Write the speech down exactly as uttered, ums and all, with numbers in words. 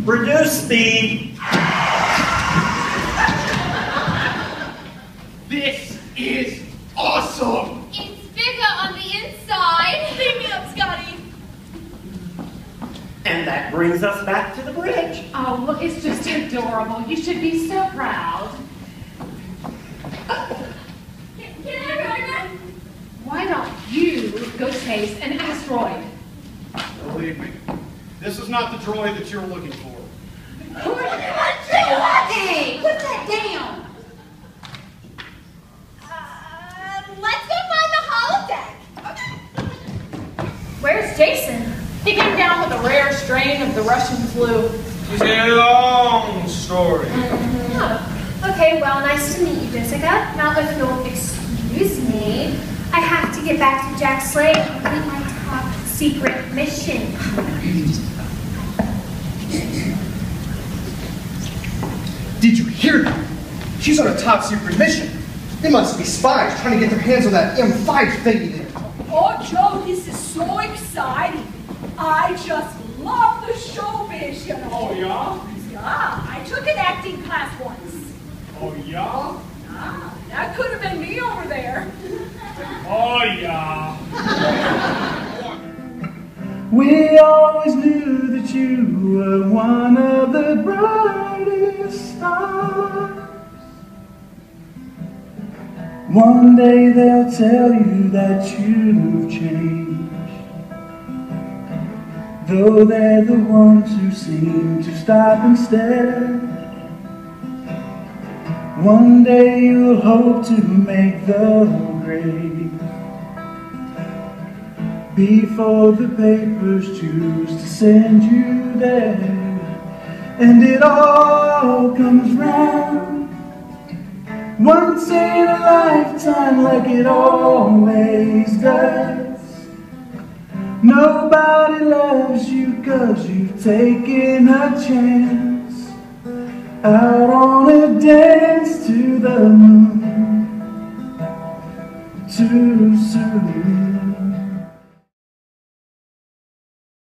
Reduce speed. This is awesome. It's bigger on the inside. Leave me up, Scotty. And that brings us back to the bridge. Oh, well, it's just adorable. You should be so proud. Can, can I ride it? Why don't you go chase an asteroid? Believe me, this is not the droid that you're looking for. Hey, put that down. Uh, let's go find the holodeck. Where's Jason? He came down with a rare strain of the Russian flu. It's a long story. Oh, okay, well, nice to meet you, Jessica. Now, if you'll excuse me, I have to get back to Jack Slade and complete my top secret mission. Did you hear that? She's on a top secret mission. They must be spies trying to get their hands on that M five thingy there. Oh, Joe, this is so exciting. I just love the showbiz, you know. Oh, yeah? Yeah, I took an acting class once. Oh, yeah? Ah, that could have been me over there. Oh, yeah. We always knew that you were one of the brightest stars. One day they'll tell you that you've changed, though they're the ones who seem to stop instead. One day you'll hope to make the grade before the papers choose to send you there. And it all comes round once in a lifetime, like it always does. Nobody loves you 'cause you've taken a chance out on a dance to the moon too soon.